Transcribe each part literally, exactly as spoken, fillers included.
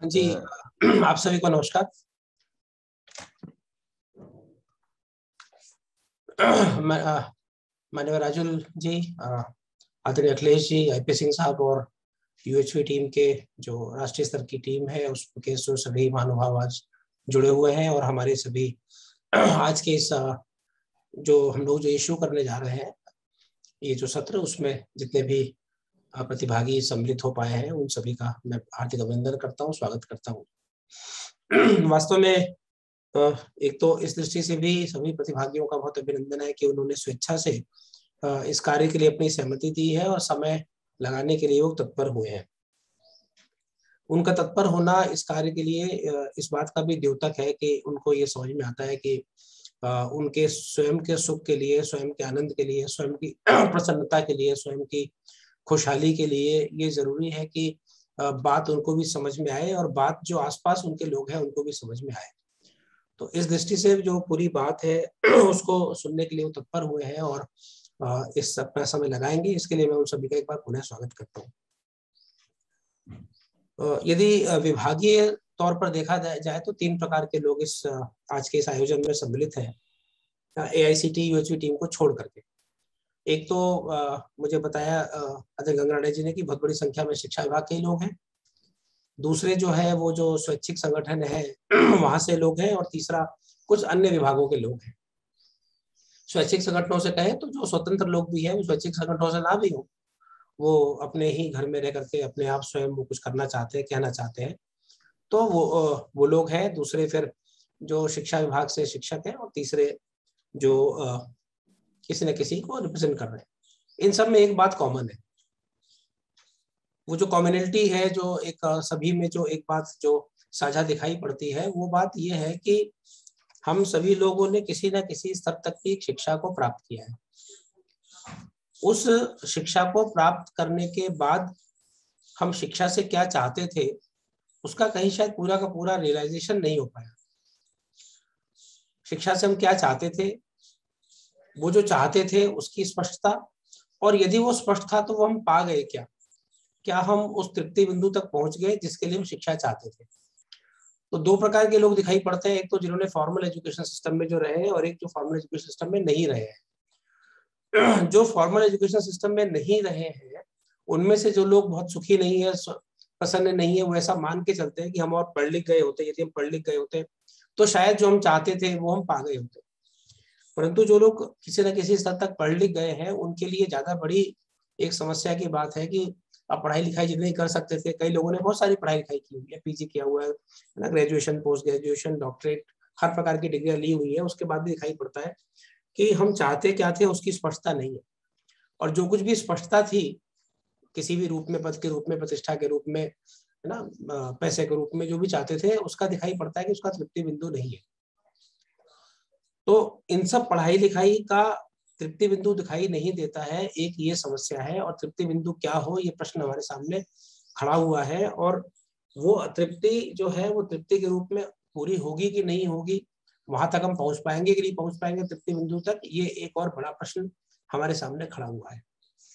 जी, आप सभी को नमस्कार। मैं माननीय राजुल जी, आदरणीय अखिलेश जी, आईपी सिंह साहब और यूएचवी टीम के जो राष्ट्रीय स्तर की टीम है उसके जो सभी महानुभाव आज जुड़े हुए हैं, और हमारे सभी आज के इस जो हम लोग जो इशू करने जा रहे हैं, ये जो सत्र, उसमें जितने भी प्रतिभागी सम्मिलित हो पाए हैं उन सभी का मैं हार्दिक अभिनंदन करता हूँ, स्वागत करता हूँ। वास्तव में एक तो इस दृष्टि से भी सभी प्रतिभागियों का बहुत अभिनंदन है कि उन्होंने स्वेच्छा से इस कार्य के लिए अपनी सहमति दी है और समय लगाने के लिए वो तत्पर हुए हैं। उनका तत्पर होना इस कार्य के लिए इस बात का भी द्योतक है कि उनको ये समझ में आता है कि उनके स्वयं के सुख के लिए, स्वयं के आनंद के लिए, स्वयं की प्रसन्नता के लिए, स्वयं की खुशहाली के लिए ये जरूरी है कि बात उनको भी समझ में आए और बात जो आसपास उनके लोग हैं उनको भी समझ में आए। तो इस दृष्टि से जो पूरी बात है उसको सुनने के लिए वो तत्पर हुए हैं और इस अपना समय लगाएंगे। इसके लिए मैं उन सभी का एक बार पुनः स्वागत करता हूँ। यदि विभागीय तौर पर देखा जाए तो तीन प्रकार के लोग इस आज के इस आयोजन में सम्मिलित हैं, एआईसीटी यूएचवी टीम को छोड़ करके। एक तो आ, मुझे बताया अजय गंगराड़े जी ने कि बहुत बड़ी संख्या में शिक्षा विभाग के लोग हैं। दूसरे जो है वो जो स्वैच्छिक संगठन है वहां से लोग हैं, और तीसरा कुछ अन्य विभागों के लोग हैं। स्वैच्छिक संगठनों से कहें तो जो स्वतंत्र लोग भी हैं, स्वैच्छिक संगठनों से ना भी हो, वो अपने ही घर में रह करके अपने आप स्वयं वो कुछ करना चाहते हैं, कहना चाहते हैं, तो वो वो लोग हैं। दूसरे फिर जो शिक्षा विभाग से शिक्षक हैं, और तीसरे जो किसी न किसी को रिप्रेजेंट कर रहे हैं। इन सब में एक बात कॉमन है, वो जो कॉम्युनिटी है, जो एक सभी में जो एक बात जो साझा दिखाई पड़ती है, वो बात ये है कि हम सभी लोगों ने किसी न किसी स्तर तक की शिक्षा को प्राप्त किया है। उस शिक्षा को प्राप्त करने के बाद हम शिक्षा से क्या चाहते थे उसका कहीं शायद पूरा का पूरा रियलाइजेशन नहीं हो पाया। शिक्षा से हम क्या चाहते थे, वो जो चाहते थे उसकी स्पष्टता, और यदि वो स्पष्ट था तो वो हम पा गए क्या, क्या हम उस तृप्ति बिंदु तक पहुंच गए जिसके लिए हम शिक्षा चाहते थे। तो दो प्रकार के लोग दिखाई पड़ते हैं, एक तो जिन्होंने फॉर्मल एजुकेशन सिस्टम में जो रहे हैं, और एक जो फॉर्मल एजुकेशन सिस्टम में नहीं रहे हैं। जो फॉर्मल एजुकेशन सिस्टम में नहीं रहे हैं उनमें से जो लोग बहुत सुखी नहीं है, पसंद नहीं है, वो ऐसा मान के चलते हैं कि हम और पढ़ लिख गए होते, यदि हम पढ़ लिख गए होते तो शायद जो हम चाहते थे वो हम पा गए होते। परंतु जो लोग किसी न किसी स्तर तक पढ़ लिख गए हैं उनके लिए ज्यादा बड़ी एक समस्या की बात है कि अब पढ़ाई लिखाई जितनी कर सकते थे, कई लोगों ने बहुत सारी पढ़ाई लिखाई की हुई है, पीजी किया हुआ है ना, ग्रेजुएशन, पोस्ट ग्रेजुएशन, डॉक्टरेट, हर प्रकार की डिग्रियां ली हुई है, उसके बाद भी दिखाई पड़ता है कि हम चाहते क्या थे उसकी स्पष्टता नहीं है। और जो कुछ भी स्पष्टता थी किसी भी रूप में, पद के रूप में, प्रतिष्ठा के रूप में, है ना, पैसे के रूप में, जो भी चाहते थे उसका दिखाई पड़ता है कि उसका तृप्ति बिंदु नहीं है। तो इन सब पढ़ाई लिखाई का तृप्ति बिंदु दिखाई नहीं देता है, एक ये समस्या है। और तृप्ति बिंदु क्या हो, ये प्रश्न हमारे सामने खड़ा हुआ है, और वो तृप्ति जो है वो तृप्ति के रूप में पूरी होगी कि नहीं होगी, वहां तक हम पहुंच पाएंगे कि नहीं पहुंच पाएंगे तृप्ति बिंदु तक, ये एक और बड़ा प्रश्न हमारे सामने खड़ा हुआ है।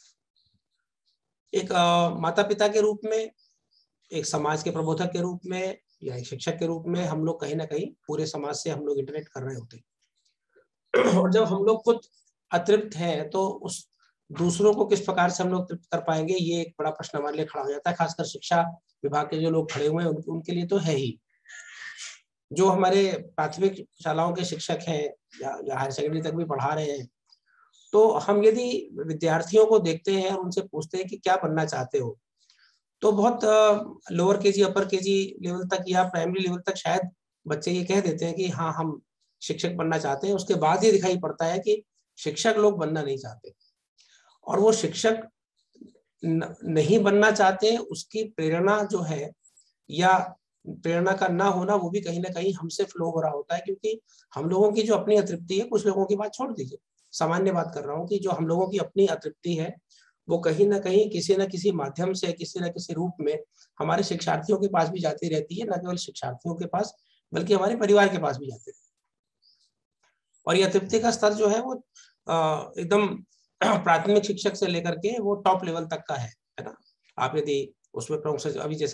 एक माता पिता के रूप में, एक समाज के प्रबोधक के रूप में, या एक शिक्षक के रूप में हम लोग कहीं ना कहीं पूरे समाज से हम लोग इंटरेक्ट कर रहे होते, और जब हम लोग खुद अतृप्त हैं तो उस दूसरों को किस प्रकार से हम लोग तृप्त कर पाएंगे, ये एक बड़ा प्रश्न हमारे लिए खड़ा हो जाता है। खासकर शिक्षा विभाग के जो लोग खड़े हुए हैं उन, उनके लिए तो है ही। जो हमारे प्राथमिक शालाओं के शिक्षक हैं या, या हायर सेकेंडरी तक भी पढ़ा रहे हैं, तो हम यदि विद्यार्थियों को देखते हैं और उनसे पूछते हैं कि क्या बनना चाहते हो, तो बहुत लोअर के जी, अपर के जी लेवल तक या प्राइमरी लेवल तक शायद बच्चे ये कह देते हैं कि हाँ हम शिक्षक बनना चाहते हैं। उसके बाद ये दिखाई पड़ता है कि शिक्षक लोग बनना नहीं चाहते, और वो शिक्षक न, नहीं बनना चाहते, उसकी प्रेरणा जो है या प्रेरणा का ना होना वो भी कहीं ना कहीं हमसे फ्लो हो रहा होता है। क्योंकि हम लोगों की जो अपनी अतृप्ति है, कुछ लोगों की बात छोड़ दीजिए, सामान्य बात कर रहा हूँ, कि जो हम लोगों की अपनी अतृप्ति है वो कहीं ना कहीं किसी न किसी माध्यम से, किसी न किसी रूप में हमारे शिक्षार्थियों के पास भी जाती रहती है। न केवल शिक्षार्थियों के पास बल्कि हमारे परिवार के पास भी जाती है। और यह तृप्ति का स्तर जो है वो एकदम प्राथमिक शिक्षक से लेकर के वो टॉप लेवल तक का है, है ना। आप यदि उसमें प्रमुख, अभी जैसा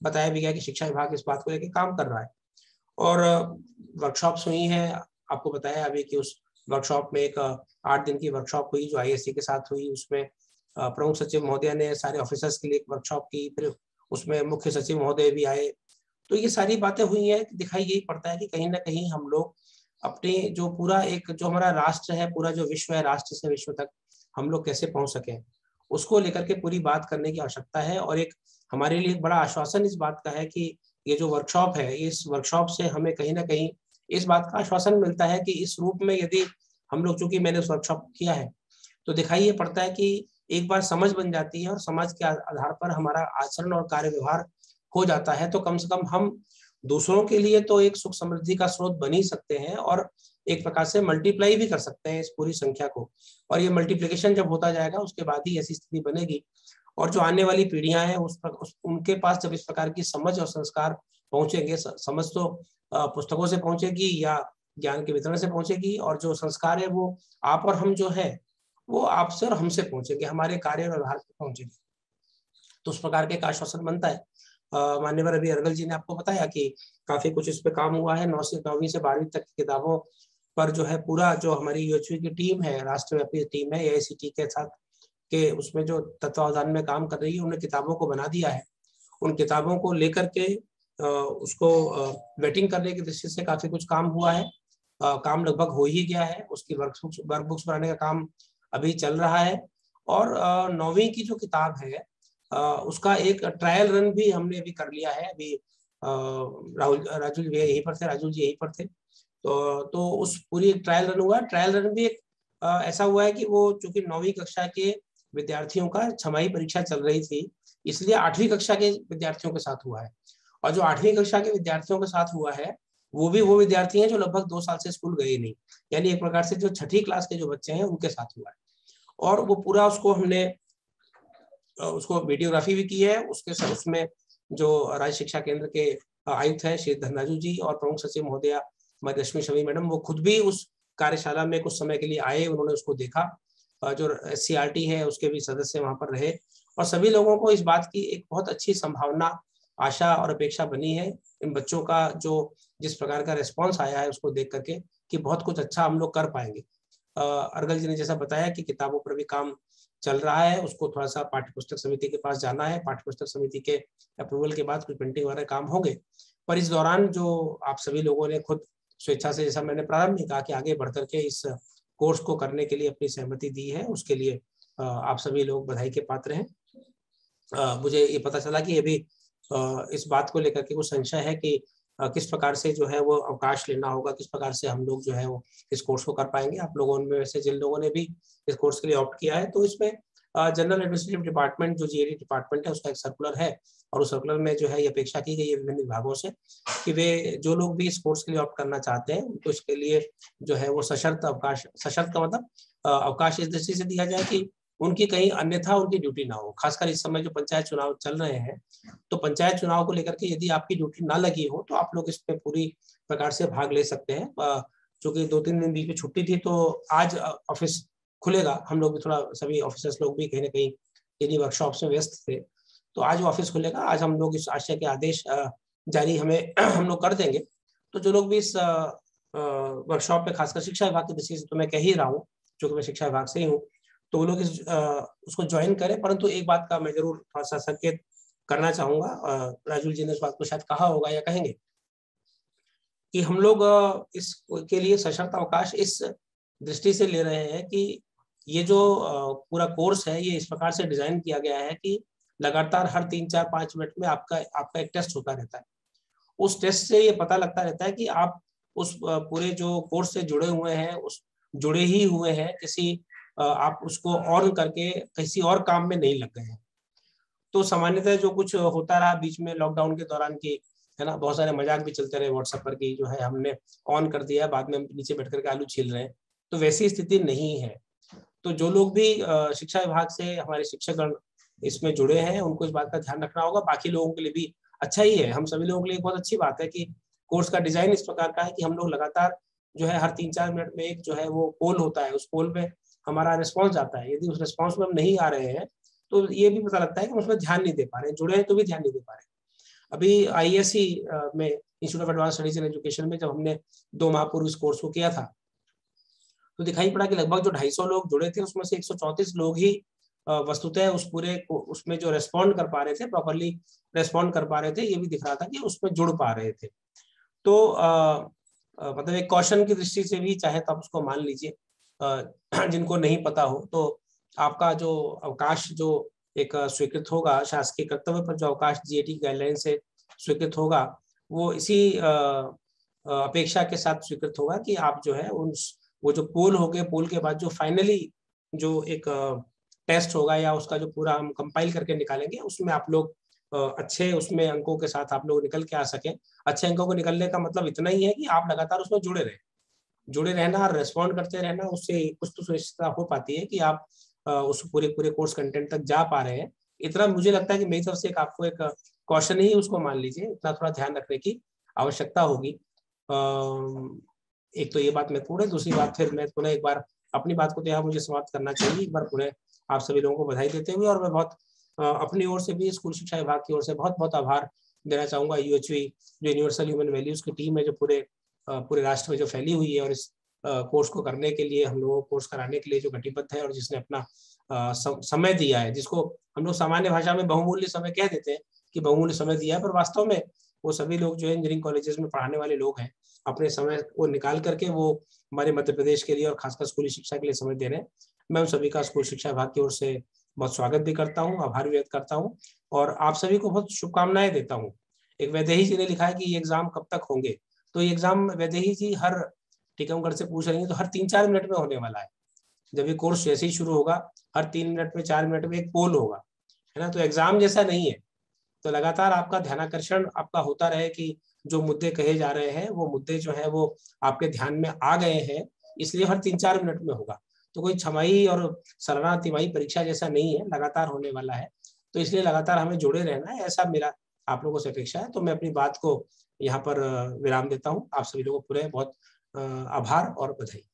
बताया भी गया कि शिक्षा विभाग इस बात को लेकर काम कर रहा है। और वर्कशॉप्स हुई हैं, आपको बताया अभी कि उस वर्कशॉप में एक आठ दिन की वर्कशॉप हुई जो आईएससी के साथ हुई। उसमें प्रमुख सचिव महोदय ने सारे ऑफिसर्स के लिए एक वर्कशॉप की, फिर उसमें मुख्य सचिव महोदय भी आए। तो ये सारी बातें हुई हैं, दिखाई यही पड़ता है कि कहीं ना कहीं हम लोग अपने जो पूरा एक जो हमारा राष्ट्र है, पूरा जो विश्व है, राष्ट्र से विश्व तक हम लोग कैसे पहुंच सके, उसको लेकर के पूरी बात करने की आवश्यकता है। और एक हमारे लिए एक बड़ा आश्वासन इस बात का है कि ये जो वर्कशॉप है, इस वर्कशॉप से हमें कहीं ना कहीं इस बात का आश्वासन मिलता है कि इस रूप में यदि हम लोग, चूंकि मैंने उस वर्कशॉप किया है, तो दिखाई ये पड़ता है कि एक बार समझ बन जाती है और समाज के आधार पर हमारा आचरण और कार्य व्यवहार हो जाता है, तो कम से कम हम दूसरों के लिए तो एक सुख समृद्धि का स्रोत बन ही सकते हैं और एक प्रकार से मल्टीप्लाई भी कर सकते हैं इस पूरी संख्या को। और ये मल्टीप्लिकेशन जब होता जाएगा उसके बाद ही ऐसी स्थिति बनेगी और जो आने वाली पीढ़ियां हैं उस, उस उनके पास जब इस प्रकार की समझ और संस्कार पहुंचेंगे, समझ तो पुस्तकों से पहुंचेगी या ज्ञान के वितरण से पहुंचेगी, और जो संस्कार है वो आप और हम जो है वो आपसे और हमसे पहुंचेंगे, हमारे कार्य और व्यवहार से पहुंचेंगे। तो उस प्रकार के आश्वासन बनता है। मान्यवर अभी अर्गल जी ने आपको बताया कि काफी कुछ इस पे काम हुआ है। नौ से नौवीं से बारहवीं तक की किताबों पर जो है पूरा जो हमारी यूएचवी की टीम है, राष्ट्रव्यापी टीम है एआईसीटी के साथ के, उसमें जो तत्वावधान में काम कर रही है, उन्होंने किताबों को बना दिया है। उन किताबों को लेकर के उसको वेटिंग करने की दृष्टि से काफी कुछ काम हुआ है। काम लगभग हो ही गया है। उसकी वर्कबुक्स वर्कबुक्स बनाने का काम अभी चल रहा है। और नौवीं की जो किताब है उसका एक ट्रायल रन भी हमने अभी कर लिया है। अभी राहुल राजू जी यहीं पर थे, राजू जी यहीं पर थे, तो तो उस पूरी ट्रायल रन हुआ। ट्रायल रन भी एक ऐसा हुआ है कि वो चूंकि नौवीं कक्षा के विद्यार्थियों का छमाही परीक्षा चल रही थी, इसलिए आठवीं कक्षा के विद्यार्थियों के साथ हुआ है। और जो आठवीं कक्षा के विद्यार्थियों के साथ हुआ है वो भी वो विद्यार्थी हैं जो लगभग दो साल से स्कूल गए नहीं, यानी एक प्रकार से जो छठी क्लास के जो बच्चे हैं उनके साथ हुआ है। और वो पूरा उसको हमने उसको वीडियोग्राफी भी की है। उसके साथ उसमें जो राज्य शिक्षा केंद्र के आयुक्त है श्री धनराजू जी और प्रमुख सचिव महोदया रश्मि शमी मैडम, वो खुद भी उस कार्यशाला में कुछ समय के लिए आए, उन्होंने उसको देखा। जो एस सी आर टी है उसके भी सदस्य वहां पर रहे और सभी लोगों को इस बात की एक बहुत अच्छी संभावना, आशा और अपेक्षा बनी है इन बच्चों का जो जिस प्रकार का रिस्पॉन्स आया है उसको देख करके कि बहुत कुछ अच्छा हम लोग कर पाएंगे। अर्गल जी ने जैसा बताया कि किताबों पर भी काम चल रहा है, उसको थोड़ा सा पाठ्य पुस्तक समिति के पास जाना है। पाठ्य पुस्तक समिति के अप्रूवल के बाद कुछ प्रिंटिंग वगैरह काम होंगे। पर इस दौरान जो आप सभी लोगों ने खुद स्वेच्छा से, जैसा मैंने प्रारंभ में कहा, कि आगे बढ़ करके इस कोर्स को करने के लिए अपनी सहमति दी है, उसके लिए आप सभी लोग बधाई के पात्र हैं। मुझे ये पता चला कि ये भी इस बात को लेकर के कुछ संशय है कि किस प्रकार से जो है वो अवकाश लेना होगा, किस प्रकार से हम लोग जो है वो इस कोर्स को कर पाएंगे। आप लोगों में से जिन लोगों ने भी इस कोर्स के लिए ऑप्ट किया है, तो इसमें जनरल एडमिनिस्ट्रेटिव डिपार्टमेंट जो जीएडी डिपार्टमेंट है उसका एक सर्कुलर है और उस सर्कुलर में जो है ये अपेक्षा की गई है विभिन्न विभागों से कि वे जो लोग भी इस कोर्स के लिए ऑप्ट करना चाहते हैं उनको इसके लिए जो है वो सशर्त अवकाश, सशर्त का मतलब अवकाश इस दृष्टि से दिया जाए कि उनकी कहीं अन्यथा उनकी ड्यूटी ना हो। खासकर इस समय जो पंचायत चुनाव चल रहे हैं, तो पंचायत चुनाव को लेकर के यदि आपकी ड्यूटी ना लगी हो तो आप लोग इसमें पूरी प्रकार से भाग ले सकते हैं। क्योंकि दो तीन दिन बीच में छुट्टी थी तो आज ऑफिस खुलेगा। हम लोग भी थोड़ा, सभी ऑफिसर्स लोग भी कहीं ना कहीं इन्हीं वर्कशॉप्स में व्यस्त थे, तो आज ऑफिस खुलेगा। आज हम लोग इस आशय के आदेश जारी हमें हम लोग कर देंगे। तो जो लोग भी इस वर्कशॉप में, खासकर शिक्षा विभाग की दृष्टि से तो मैं कह ही रहा हूँ क्योंकि मैं शिक्षा विभाग से ही हूँ, तो वो लोग इस उसको ज्वाइन करें। परंतु एक बात का मैं जरूर थोड़ा सा संकेत करना चाहूंगा, राजू जी ने उस बात को शायद कहा होगा या कहेंगे, कि हम लोग इसके लिए सशर्त अवकाश इस दृष्टि से ले रहे हैं कि ये जो पूरा कोर्स है ये इस प्रकार से डिजाइन किया गया है कि लगातार हर तीन चार पाँच मिनट में आपका आपका एक टेस्ट होता रहता है। उस टेस्ट से ये पता लगता रहता है कि आप उस पूरे जो कोर्स से जुड़े हुए हैं, उस जुड़े ही हुए हैं, किसी आप उसको ऑन करके किसी और काम में नहीं लग गए हैं। तो सामान्यतः जो कुछ होता रहा बीच में लॉकडाउन के दौरान की, है ना, बहुत सारे मजाक भी चलते रहे व्हाट्सएप पर कि जो है हमने ऑन कर दिया, बाद में नीचे बैठ करके आलू छील रहे हैं, तो वैसी स्थिति नहीं है। तो जो लोग भी शिक्षा विभाग से हमारे शिक्षकगण इसमें जुड़े हैं उनको इस बात का ध्यान रखना होगा। बाकी लोगों के लिए भी अच्छा ही है, हम सभी लोगों के लिए बहुत अच्छी बात है कि कोर्स का डिजाइन इस प्रकार का है कि हम लोग लगातार जो है हर तीन चार मिनट में एक जो है वो पोल होता है, उस पोल में हमारा रिस्पॉन्स जाता है। यदि उस रिस्पॉन्स में हम नहीं आ रहे हैं तो ये भी पता लगता है कि हम उसमें ध्यान नहीं दे पा रहे हैं, जुड़े हैं तो भी ध्यान नहीं दे पा रहे हैं। अभी आई एस सी में, institute of advance studies in education में, जब हमने दो माह पूर्व इस कोर्स को किया था, तो दिखाई पड़ा कि लगभग जो ढाई सौ लोग जुड़े थे उसमें से एक सौ चौंतीस लोग ही वस्तुतः उस पूरे उसमें जो रेस्पॉन्ड कर पा रहे थे, प्रॉपरली रेस्पॉन्ड कर पा रहे थे। ये भी दिख रहा था कि उसमें जुड़ पा रहे थे। तो आ, आ, मतलब एक कौशल की दृष्टि से भी चाहे तो आप उसको मान लीजिए, जिनको नहीं पता हो, तो आपका जो अवकाश जो एक स्वीकृत होगा शासकीय कर्तव्य पर, जो अवकाश जी ए टी गाइडलाइन से स्वीकृत होगा, वो इसी अपेक्षा के साथ स्वीकृत होगा कि आप जो है उन वो जो पोल हो गए, पोल के बाद जो फाइनली जो एक टेस्ट होगा या उसका जो पूरा हम कंपाइल करके निकालेंगे, उसमें आप लोग अच्छे उसमें अंकों के साथ आप लोग निकल के आ सके। अच्छे अंकों को निकलने का मतलब इतना ही है कि आप लगातार उसमें जुड़े रहे, जुड़े रहना, रेस्पॉन्ड करते रहना, उससे कुछ तो सुनिश्चितता हो पाती है कि आप उस पूरे पूरे कोर्स कंटेंट तक जा पा रहे हैं। इतना मुझे लगता है कि मेरी तरफ से एक आपको एक क्वेश्चन ही उसको मान लीजिए, इतना थोड़ा ध्यान रखने की आवश्यकता होगी। एक तो ये बात मैं पूरे, दूसरी बात फिर मैं पुनः एक बार अपनी बात को तो यहाँ मुझे समाप्त करना चाहिए, एक बार पुनः आप सभी लोगों को बधाई देते हुए, और मैं बहुत अपनी ओर से भी स्कूल शिक्षा विभाग की ओर से बहुत बहुत आभार देना चाहूँगा। यू एच वी जो यूनिवर्सल ह्यूमन वैल्यूज की टीम है, जो पूरे पूरे राष्ट्र में जो फैली हुई है और इस कोर्स को करने के लिए, हम लोगों को कोर्स कराने के लिए जो घटिबद्ध है, और जिसने अपना समय दिया है, जिसको हम लोग सामान्य भाषा में बहुमूल्य समय कह देते हैं कि बहुमूल्य समय दिया है, पर वास्तव में वो सभी लोग जो है इंजीनियरिंग कॉलेजेस में पढ़ाने वाले लोग हैं, अपने समय को निकाल करके वो हमारे मध्य प्रदेश के लिए और खासकर स्कूली शिक्षा के लिए समय दे रहे हैं। मैं उन सभी का स्कूल शिक्षा विभाग की ओर से बहुत स्वागत भी करता हूँ, आभार व्यक्त करता हूँ, और आप सभी को बहुत शुभकामनाएं देता हूँ। एक वैदेही जी ने लिखा है कि ये एग्जाम कब तक होंगे, तो ये एग्जाम वैदेही जी हर टीकमगढ़ से पूछ रही है, तो हर तीन चार मिनट में होने वाला है। जब ये कोर्स जैसे ही शुरू होगा, हर तीन मिनट में, चार मिनट में एक पोल होगा, है ना। तो एग्जाम जैसा नहीं है, तो लगातार आपका ध्यानाकर्षण आपका होता रहे कि जो मुद्दे कहे जा रहे हैं वो मुद्दे जो है वो आपके ध्यान में आ गए हैं, इसलिए हर तीन चार मिनट में होगा। तो कोई छमाही और सालाना तिमाही परीक्षा जैसा नहीं है, लगातार होने वाला है। तो इसलिए लगातार हमें जुड़े रहना है, ऐसा मेरा आप लोगों से अपेक्षा है। तो मैं अपनी बात को यहाँ पर विराम देता हूँ। आप सभी लोगों को पूरे बहुत आभार और बधाई।